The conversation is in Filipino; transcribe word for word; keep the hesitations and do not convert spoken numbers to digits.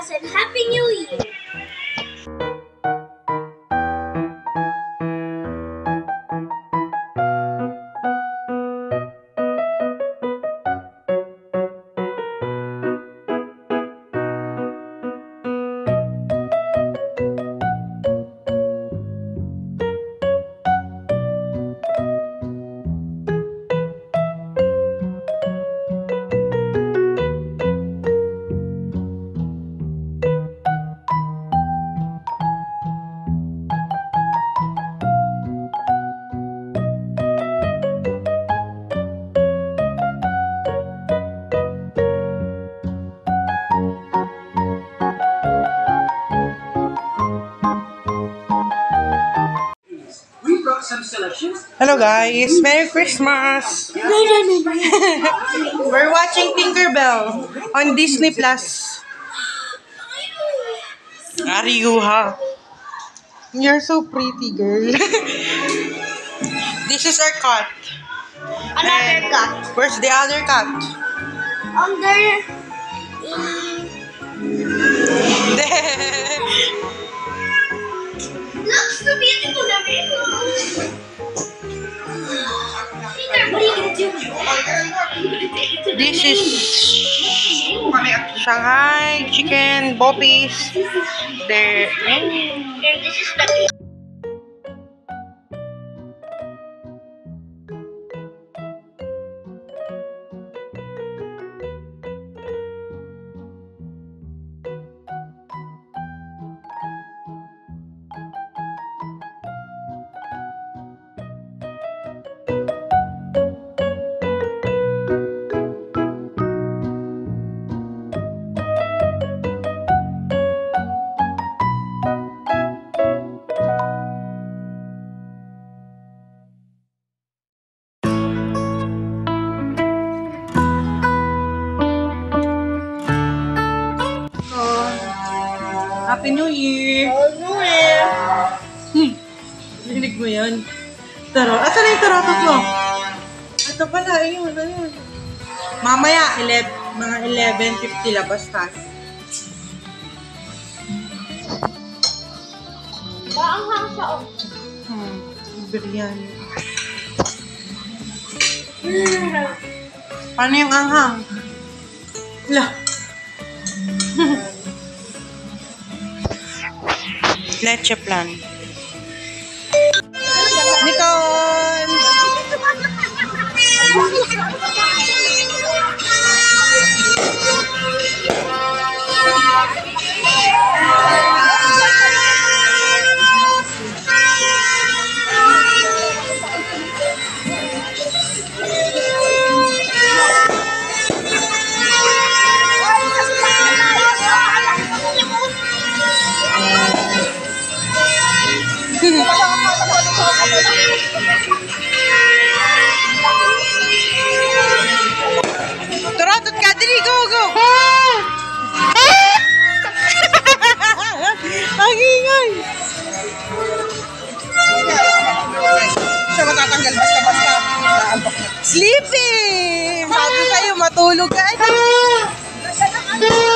Christmas and Happy New Year! Some selections. Hello guys, Merry Christmas! We're watching Tinkerbell on Disney Plus. Are you, ha? You're so pretty, girl. This is our cat. Another And cat. where's the other cat? Under... Looks so beautiful, the rainbow. Peter, what are you gonna do? This is Shanghai chicken boppies. There. And this is the... Happy New Year! Happy New Year! Hmm. Rinig mo yan? Tarot. Asan na yung tarotot mo? Ito pala, ayun, ayun. Mamaya, eleven, mga eleven fifty labas tayo. Maanghang siya, oh. Hmm. Biryani. Paano yung anghang? Wala. Leche plan. Nikon! Turatot ka! Dili! Go! Go! Ang ingay! Siya matatanggal basta-basta. Sleeping! Sabi sa'yo, matulog ka.